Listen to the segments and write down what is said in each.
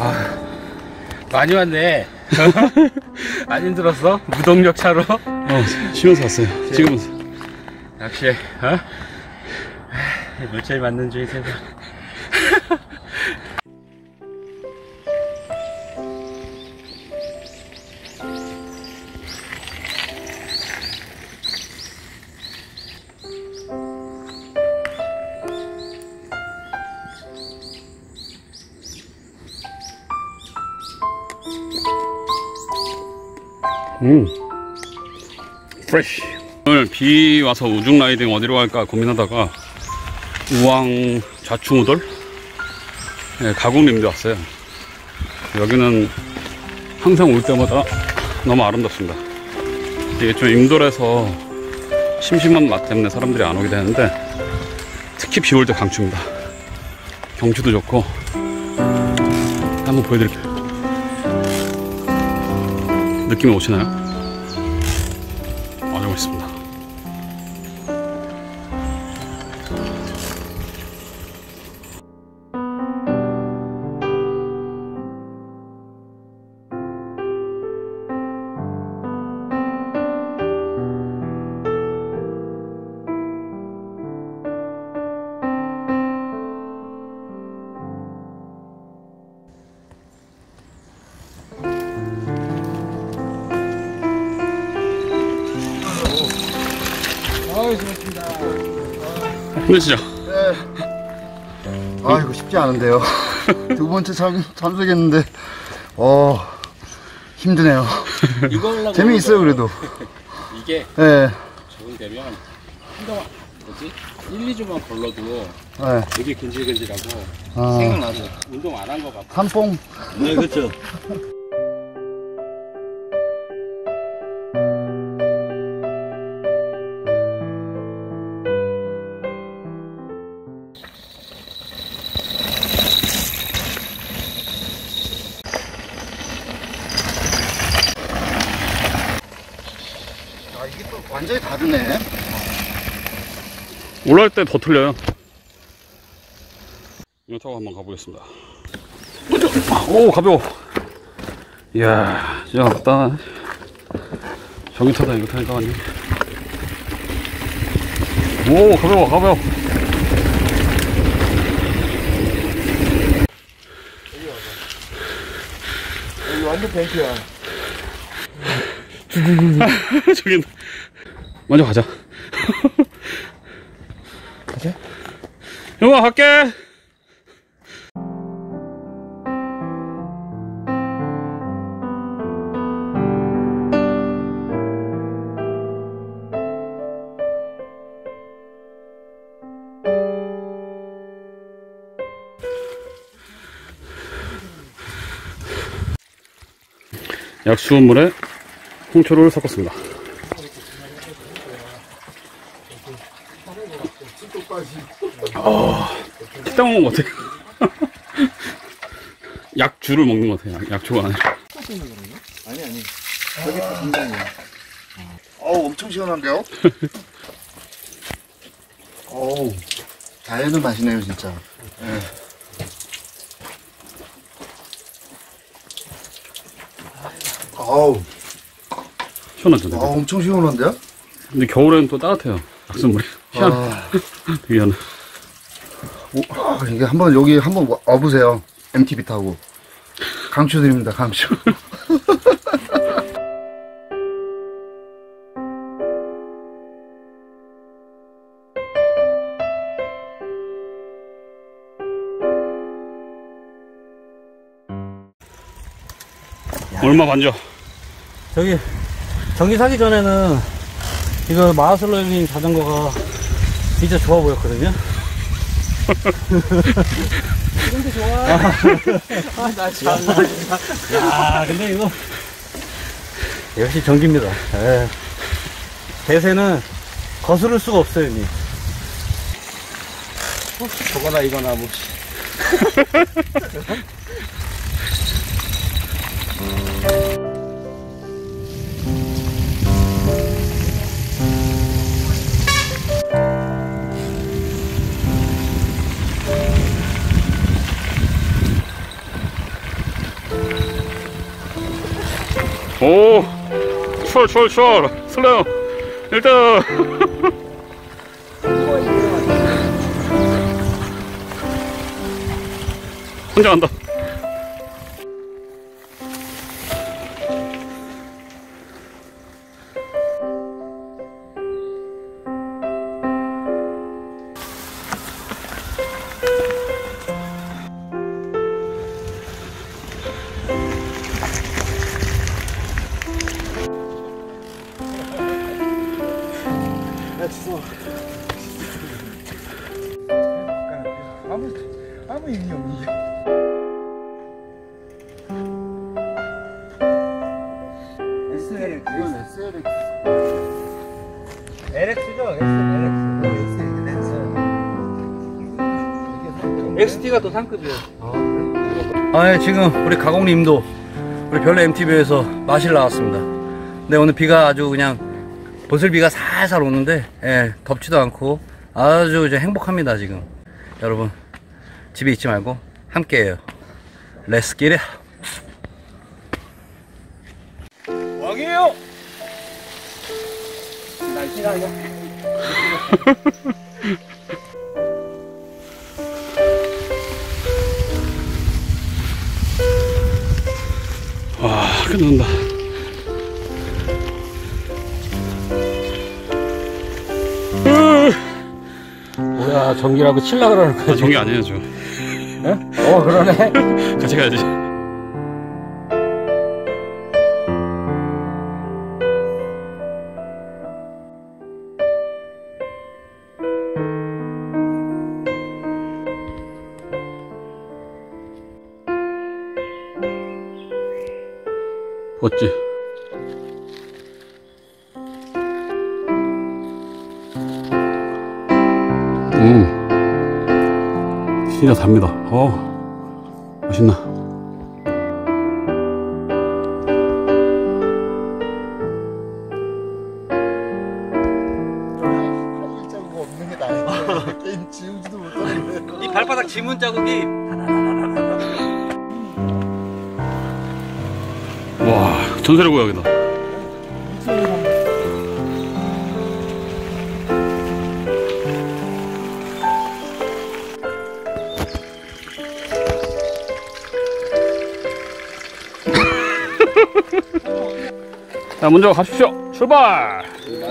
많이 왔네. 안 힘들었어? 무동력 차로? 쉬면서 왔어요. 지금은 역시 물질 맞는 중이 세상. 프레쉬. 오늘 비 와서 우중 라이딩 어디로 갈까 고민하다가 우왕 좌충우돌 가곡림도 왔어요. 여기는 항상 올 때마다 너무 아름답습니다. 이게 좀 임돌해서 심심한 맛 때문에 사람들이 안 오게 되는데, 특히 비 올 때 강추입니다. 경치도 좋고. 한번 보여드릴게요. 느낌이 오시나요? 아주 멋있습니다. 수고하셨습니다. 힘드시죠? 네. 이거 쉽지 않은데요. 두 번째 참석했는데, 힘드네요. 이거 하려고 재미있어요, 그래도. 이게 네. 적응되면 한동안 1, 2주만 걸러도 네. 되게 근질근질하고 생각나죠. 운동 안 한 것 같고. 산뽕. 네, 그렇죠. 이게 또 완전히 다르네. 올라올 때 더 틀려요. 이거 타고 한번 가보겠습니다. 오, 가벼워. 이야, 진짜 가볍다. 저기 타다 이거 타니까 완전. 오, 가벼워. 여기 완전 뱅크야. 저기 먼저 가자. 가자. 형아, 갈게. 약수물에 홍초를 섞었습니다. 식당 먹는 것 같아요. 약주를 먹는 것 같아요. 약초가 아니라. 아니. 저게 다 분당이야. 엄청 시원한데요? 자연의 맛이네요, 진짜. 네. 시원하죠, 되게. 엄청 시원한데요? 근데 겨울에는 또 따뜻해요. 약수물이. 되게 희한해. 이게 여기 한번 와보세요. MTB 타고. 강추드립니다, 강추. 얼마 만져? 저기 전기 사기 전에는 이거 마하슬로잉 자전거가 진짜 좋아 보였거든요. 지금도 좋아. 나 참나. 야, 근데 이거 역시 전기입니다. 대세는 거스를 수가 없어요, 형님. 저거나 이거나 뭐. 오, 추월. 슬래요. 1등. 혼자 간다. 아무 의미 없는데. XT가 더 상급이에요. 아, 예, 지금 우리 가공님도 우리 별내 MTB에서 마실 나왔습니다. 근데 오늘 비가 아주 그냥 보슬비가 살살 오는데, 예, 덥지도 않고 아주 이제 행복합니다. 지금 여러분 집에 있지 말고 함께해요. Let's get it. 왕이에요. 날씬하게. 와, 끝난다. 뭐야, 전기라고 칠라 그러는 거야. 전기 아니에요, 저. 그러네. 같이 가야지. 어찌? 진짜 답니다. 맛있나? 자국 없는 게 나아요. 게임 지우지도 못하는데. 이 발바닥 지문 자국이. 와, 전설의 고향이다. 자, 먼저 가십시오. 출발!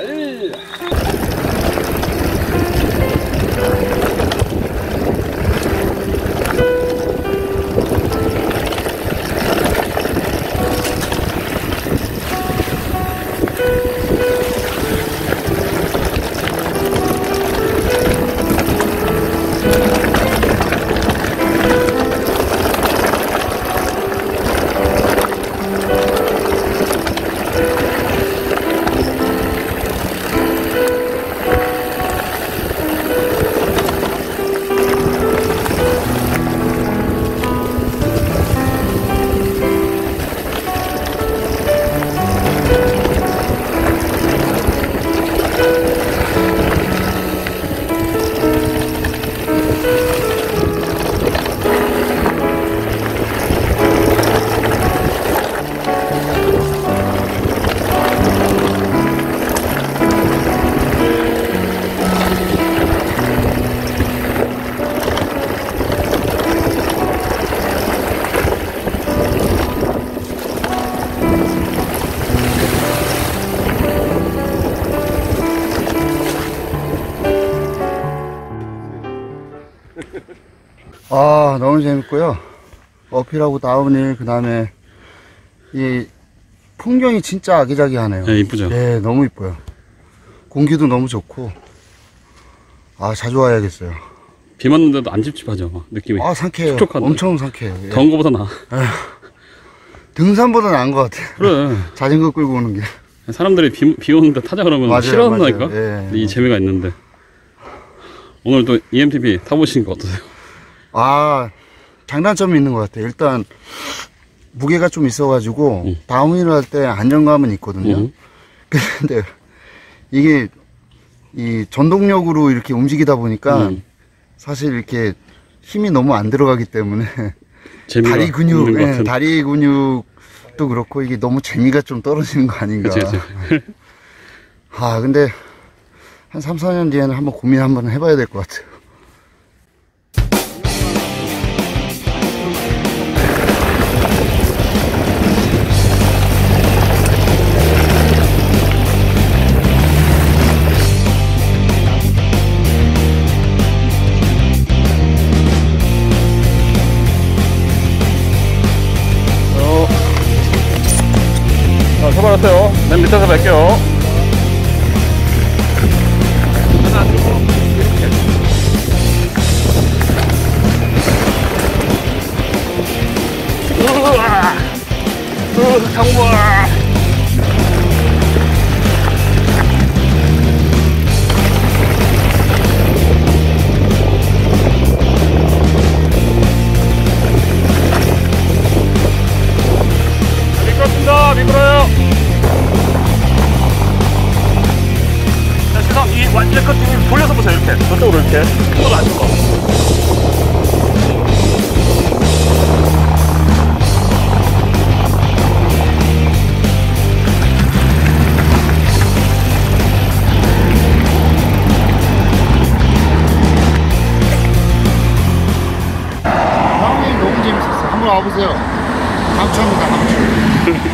아, 너무 재밌고요. 어필하고 다운힐, 그 다음에 이 풍경이 진짜 아기자기하네요. 네, 이쁘죠? 네, 너무 이뻐요. 공기도 너무 좋고. 아, 자주 와야겠어요. 비 맞는데도 안 찝찝하죠, 느낌이. 아, 상쾌해요. 촉촉한데. 엄청 상쾌해요. 예. 더운 거보다 나아. 등산보다 나은 것 같아요. 그래. 자전거 끌고 오는 게. 사람들이 비 오는데 타자 그러면 맞아요, 싫어한다니까? 맞아요. 예. 근데 이 재미가 있는데. 오늘 또 EMTB 타보시니까 어떠세요? 아, 장단점이 있는 것 같아요. 일단 무게가 좀 있어가지고 다운힐을 할 때 안정감은 있거든요. 근데 이게 이 전동력으로 이렇게 움직이다 보니까 사실 이렇게 힘이 너무 안 들어가기 때문에 재미가 다리 근육, 있는 것 예, 같은. 다리 근육 맛도 그렇고 이게 너무 재미가 좀 떨어지는 거 아닌가. 그치. 아, 근데 한 3, 4년 뒤에는 한번 고민 한번 해봐야 될 것 같아요. 자, 출발하세요. 맨 밑에서 뵐게요. 장부아. 미끄럽습니다. 미끄러요. 자, 시선 이 완전 컷 돌려서 보세요. 이렇게 저쪽으로 이렇게 손을 안 줘. 형님 너무 재밌었어요. 한번 와보세요. 강추합니다. 강추.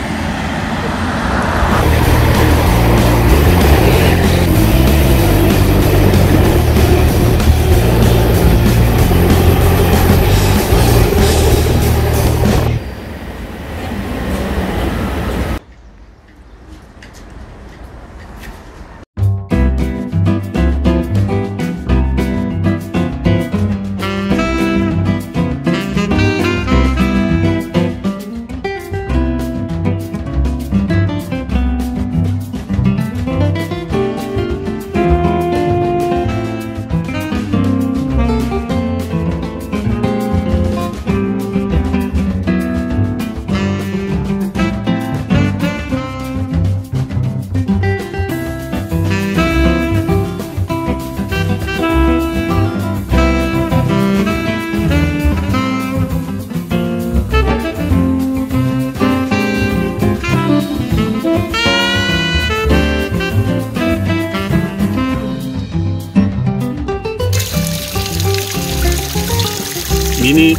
미니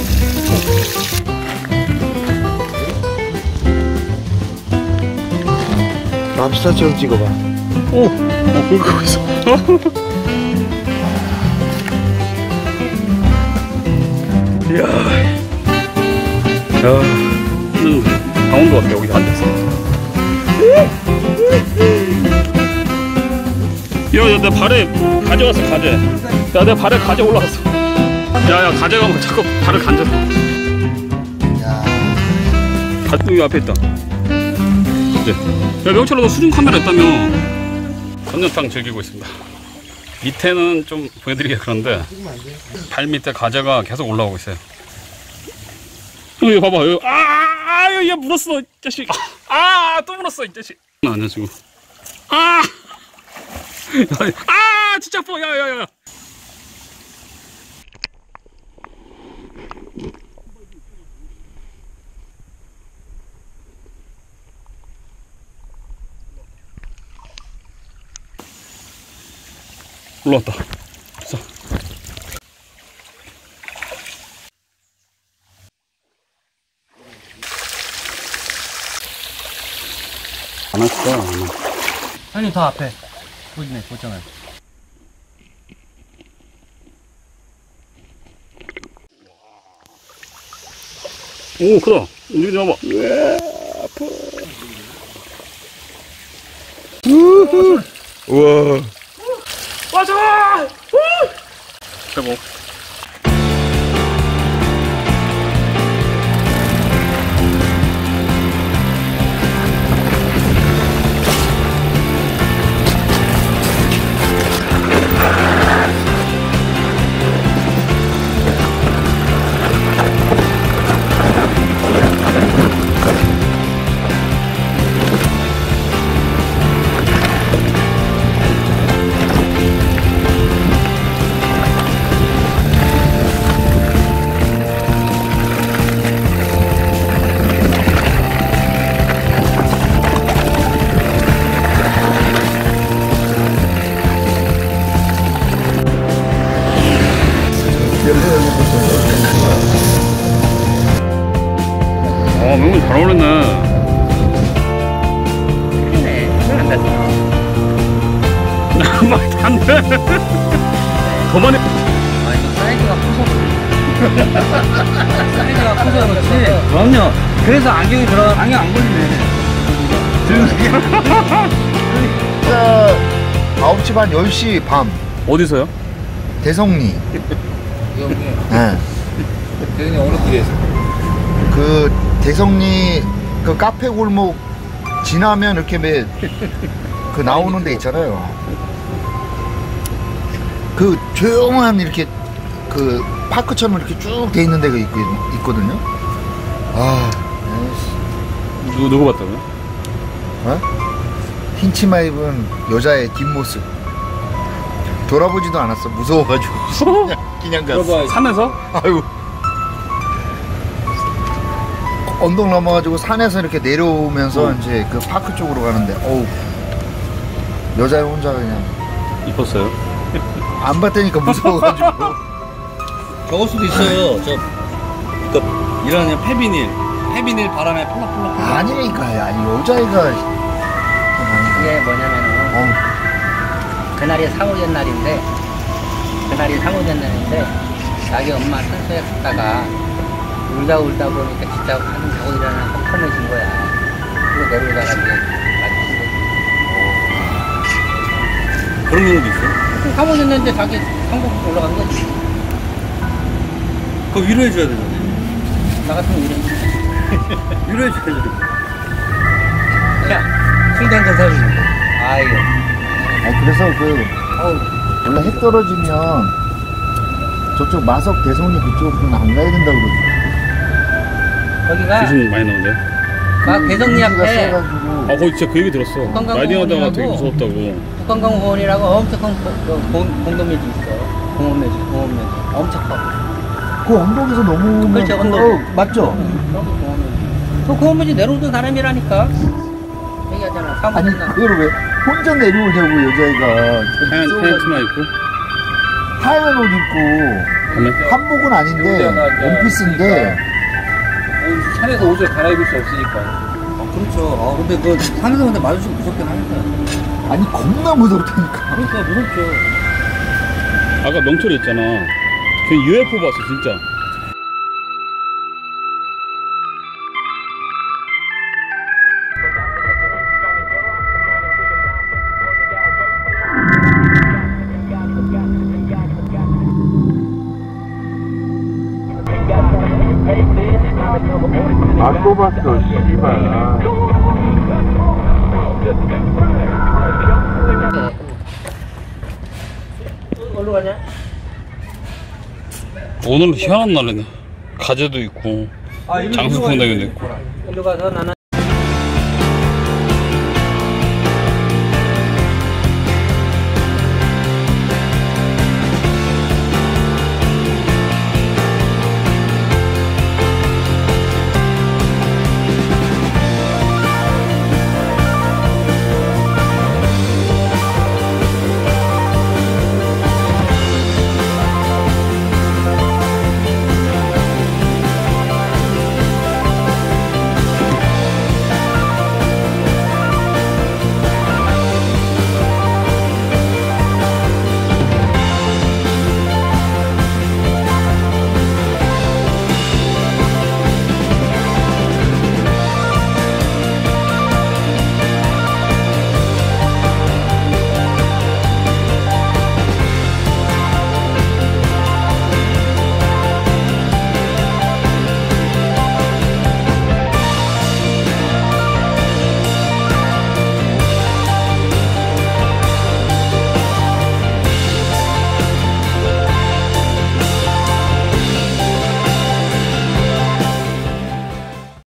랍스타처럼 찍어봐. 그거 있어. 이야. 야, 강원도 같아. 여기 앉았어. 야, 내 발에 가재 왔어, 가재. 야, 내 발에 가재 올라왔어. 야, 가재가 뭐 자꾸 발을 간졌어. 여기 앞에 있다. 네. 야, 명철아, 너 수중 카메라 있다며. 건너탕 즐기고 있습니다. 밑에는 좀 보여드리기 그런데 발 밑에 가재가 계속 올라오고 있어요. 여기 봐봐. 여기. 얘 물었어, 이 자식. 또 물었어, 이 자식. 아니야, 지금. 진짜 아파. 야. 올라왔다. 자. 안 왔어. 형님 더 앞에 보이네, 보잖아요. 오, 크다. 움직이지 마봐. 왜 아파. 우와. 맞아! 최고. 맹문 잘 어울렸네. 네, 안 됐어. 말도 안 돼. 더 많이. 아, 이거 사이즈가 커서 사이즈가 커서 그렇지. 그럼요. 그래서 안경이 안경 안 걸리네. 진짜 9시 반 10시 밤 어디서요? 대성리. 이거 뭐 네. 대전이 어느 길에서? 그 대성리 그 카페 골목 지나면 이렇게 그 나오는 데 있잖아요. 그 조용한 이렇게 그 파크처럼 이렇게 쭉 돼 있는 데가 있거든요. 아, 누구 봤다고요? 어? 흰 치마 입은 여자의 뒷모습. 돌아보지도 않았어. 무서워가지고 그냥 갔어. 산에서? 아유. 언덕 넘어가지고 산에서 이렇게 내려오면서 이제 그 파크 쪽으로 가는데, 어우, 여자 혼자 그냥 이뻤어요? 안 봤다니까 무서워가지고. 저걸 수도 있어요. 이런 그냥 폐비닐 바람에 펄럭펄럭. 아니니까, 아니 여자애가. 그게 뭐냐면은 그날이 상호전 날인데 자기 엄마 산소에 갔다가 울다 보니까 진짜 한숨 자고 일어나 컴컴해진 거야. 그리고 내려오다가 이제 맞추신 그런 경우도 있어요? 거지. 상호전 날인데 자기 상복부터 올라간 거지. 그거 위로해줘야 되잖아요. 나 같으면 이래. 위로해줘야죠. 야, 술도 한잔 사주는데. 아이고. 그래서 어우, 원래 해 떨어지면 저쪽 마석 대성리 그쪽으로는 안 가야 된다고 그러더라고. 거기가 귀신 많이 나오는데. 막 대성리 앞에 세가지고. 아, 거기 진짜 그 얘기 들었어. 라이딩 하다가 되게 무서웠다고. 북한강공원이라고 엄청 큰 공동묘지 있어. 공원묘지. 엄청 커. 그 언덕에서 넘어오면 그렇죠, 언덕. 맞죠? 그 공원묘지 내려오던 사람이라니까. 얘기하잖아. 아니 사무실나. 그걸 왜 혼자 내려오냐고 여자애가. 하얀 치마 입고. 하얀 옷 입고 하면? 한복은 아닌데 원피스인데 산에서 옷을 갈아입을 수 없으니까. 그렇죠. 근데 그 산에서 근데 마주치면 무섭긴 하겠다. 아니 겁나 무섭다니까. 그러니까 무섭죠. 아까 명철이 있잖아. 걔 UFO 봤어, 진짜. 안 뽑았어, 씨발. 어디로 가냐? 오늘 희한한 날이네. 가재도 있고, 장수풍뎅이도 있고. 일로 가서 나는